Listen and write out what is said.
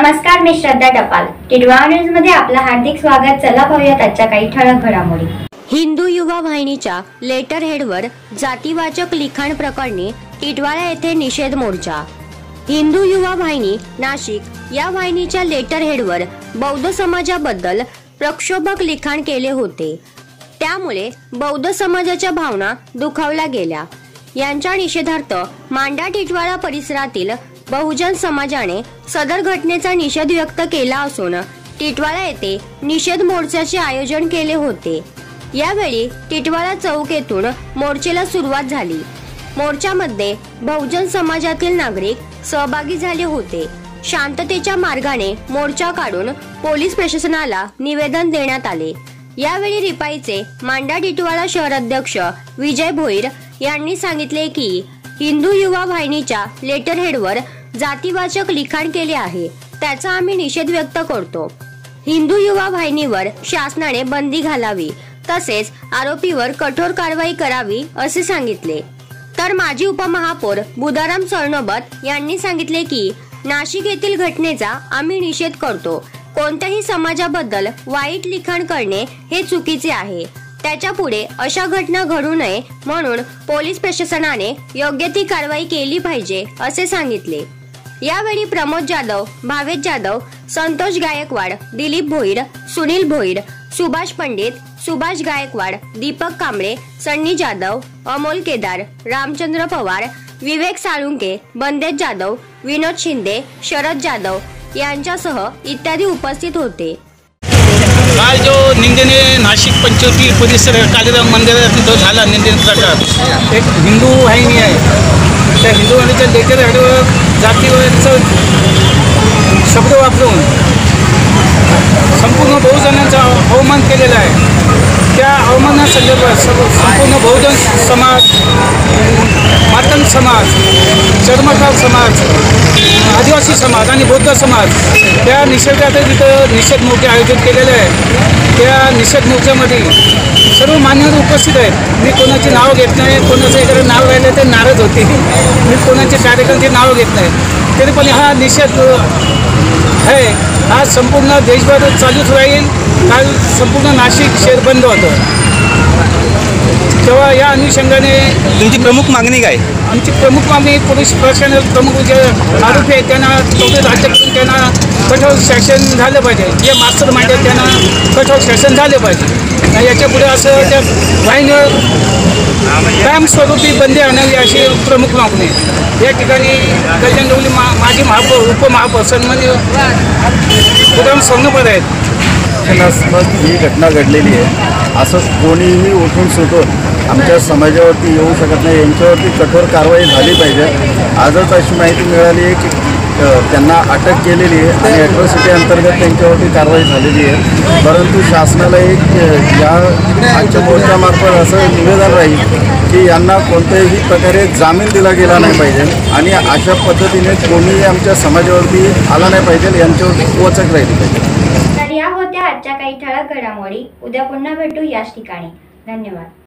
नमस्कार, मी श्रद्धा टपाल. टिडवा न्यूज मध्ये आपलं हार्दिक स्वागत. चला पाहूयात आजच्या काही ठळक घडामोडी. हिंदू युवा वाहिनीच्या लेटर हेडवर जातीवाचक लिखाण प्रकरणी टिटवाळा येथे निषेध मोर्चा. हिंदू युवा वाहिनी नाशिक या वाहिनीच्या लेटर हेडवर बौद्ध समाजाबद्दल प्रक्षोभक लिखाण केले होते. त्यामुळे बौद्ध समाजाच्या भावना दुखावल्या गेल्या. यांच्या निषेधार्थ मांडा टिटवाळा परिसरातील बहुजन समाजाने सदर घटनेचा निषेध व्यक्त केला असून टिटवाळा येथे निषेध मोर्चाचे आयोजन केले होते. यावेळी टिटवाळा चौक येथून मोर्चेला सुरुवात झाली. मोर्चामध्ये बहुजन समाजातील नागरिक सहभागी झाले होते. शांततेच्या मार्गाने मोर्चा काढून पोलीस प्रशासनाला निवेदन देण्यात आले. यावेळी रिपाईचे मांडा टिटवाळा शहराध्यक्ष विजय भोईर यांनी सांगितले की हिंदू युवा वाहिनीच्या लेटर हेडवर जातीवाचक लिखाण केले आहे, त्याचा आम्ही निषेध व्यक्त करतो. हिंदू युवा वाहिनीवर शासनाने बंदी घालावी, तसेच आरोपीवर कठोर कारवाई करावी असे सांगितले. तर माजी उपमहापौर बुधाराम सरनोबत यांनी सांगितले की नाशिक येथील घटनेचा आम्ही निषेध करतो. कोणत्याही समाजाबद्दल वाईट लिखाण करणे हे चुकीचे आहे. त्याच्या पुढे अशा घटना घडू नये म्हणून पोलीस प्रशासनाने योग्य ती कारवाई केली पाहिजे असे सांगितले. यावेळी प्रमोद जाधव, भावेश जाधव, संतोष गायकवाड, दिलीप भोईर, सुनील भोईर, सुभाष पंडित, सुभाष गायकवाड, दीपक कांबळे, सन्नी जाधव, अमोल केदार, रामचंद्र पवार, विवेक साळुंके, बंदेज जाधव, विनोद शिंदे, शरद जाधव यांच्यासह इत्यादी उपस्थित होते. काल जो निंदेने नाशिक पंचवटी परिसर कालीराम मंदिरात जो झाला निंदेन प्रकार, एक हिंदू वाहिनी आहे, त्या हिंदू वाहिनीच्या लेटर हेडवर जातीवरचं शब्द वापरून संपूर्ण बहुजनांचा अवमान केलेला आहे. त्या अवमानासंदर्भात संपूर्ण बहुजन समाज, मातंग समाज, चर्मकार समाज, आदिवासी समाज आणि बौद्ध समाज त्या निषेधात तिथं निषेध मोर्चे आयोजित केलेले आहे. त्या निषेध मोर्चामध्ये सर्व मान्यवर उपस्थित आहेत. मी कोणाचे नाव घेत नाही, कोणाचं इकडे नाव राहिलं ते नाराज होते. मी कोणाचे कार्यक्रमाचे नाव घेत नाही. तरी पण हा निषेध आहे, हा संपूर्ण देशभर चालूच राहील. काल संपूर्ण नाशिक शहर बंद होतं. तेव्हा या अनुषंगाने तुमची प्रमुख मागणी काय? आमची प्रमुख मागणी पोलीस प्रशासन प्रमुख जे आरोपी आहेत त्यांना राज्य करून त्यांना कठोर शासन झालं पाहिजे. जे मास्टर माइंड आहेत त्यांना कठोर शासन झाले पाहिजे. याच्या पुढे असं त्या वाहिनीवर कायमस्वरूपी बंदी आणावी अशी प्रमुख मागणी. या ठिकाणी कल्याण डोंगरी माजी महापौर, उपमहापौर सन्माननीय बुधाराम सरनोबत आहेत. ही घटना घडलेली आहे, असं कोणीही उठून सुटून आमच्या समाजावरती येऊ शकत नाही. यांच्यावरती कठोर कारवाई झाली पाहिजे. आजच अशी माहिती मिळाली आहे की त्यांना अटक केलेली आहे आणि ॲट्रॉसिटी अंतर्गत त्यांच्यावरती कारवाई झालेली आहे. परंतु शासनाला एक या आजच्या मोर्चामार्फत असं निवेदन राहील की यांना कोणत्याही प्रकारे जामीन दिला गेला नाही पाहिजे आणि अशा पद्धतीने कोणीही आमच्या समाजावरती आला नाही पाहिजे. यांच्यावरती वचक राहिली पाहिजे. तर या होत्या आजच्या काही ठळक घडामोडी. उद्या पुन्हा भेटू याच ठिकाणी. धन्यवाद.